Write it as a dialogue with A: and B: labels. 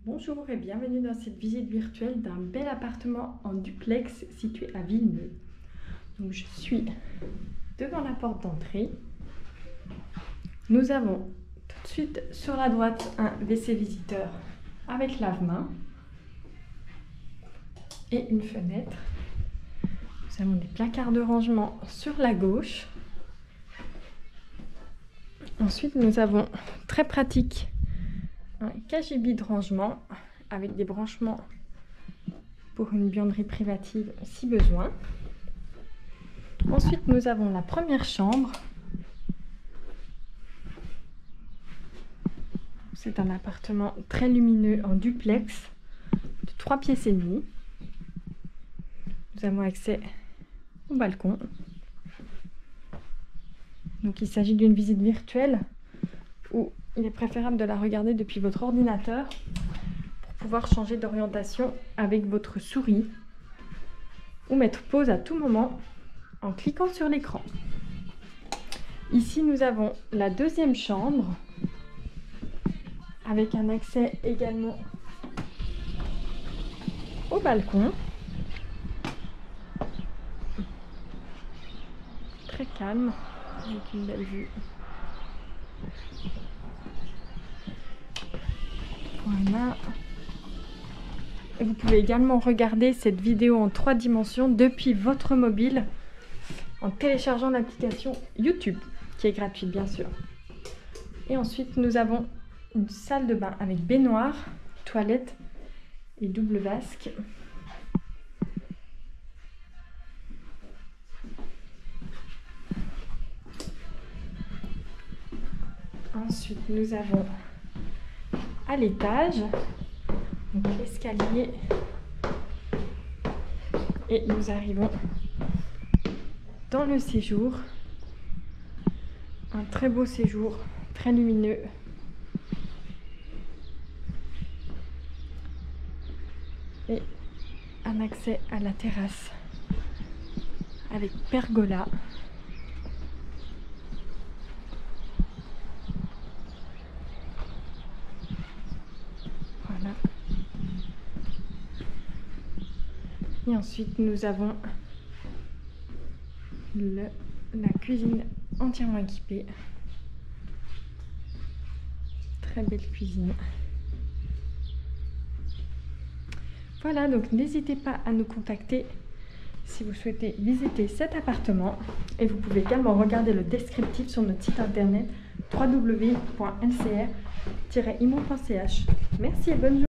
A: Bonjour et bienvenue dans cette visite virtuelle d'un bel appartement en duplex situé à Villeneuve. Donc je suis devant la porte d'entrée. Nous avons tout de suite sur la droite un WC visiteur avec lave-main et une fenêtre. Nous avons des placards de rangement sur la gauche. Ensuite, nous avons très pratique un cagibi de rangement avec des branchements pour une buanderie privative si besoin. Ensuite, nous avons la première chambre. C'est un appartement très lumineux en duplex de 3 pièces et demie. Nous avons accès au balcon. Donc il s'agit d'une visite virtuelle où il est préférable de la regarder depuis votre ordinateur pour pouvoir changer d'orientation avec votre souris ou mettre pause à tout moment en cliquant sur l'écran. Ici, nous avons la deuxième chambre avec un accès également au balcon. Très calme, avec une belle vue. Voilà. Et vous pouvez également regarder cette vidéo en 3 dimensions depuis votre mobile en téléchargeant l'application YouTube, qui est gratuite bien sûr. Et ensuite, nous avons une salle de bain avec baignoire, toilette et double vasque. Ensuite, nous avons à l'étage l'escalier et nous arrivons dans le séjour. Un très beau séjour, très lumineux. Et un accès à la terrasse avec pergola. Voilà. Et ensuite, nous avons la cuisine entièrement équipée. Très belle cuisine. Voilà, donc n'hésitez pas à nous contacter si vous souhaitez visiter cet appartement. Et vous pouvez également regarder le descriptif sur notre site internet www.ncr-imo.ch. Merci et bonne journée.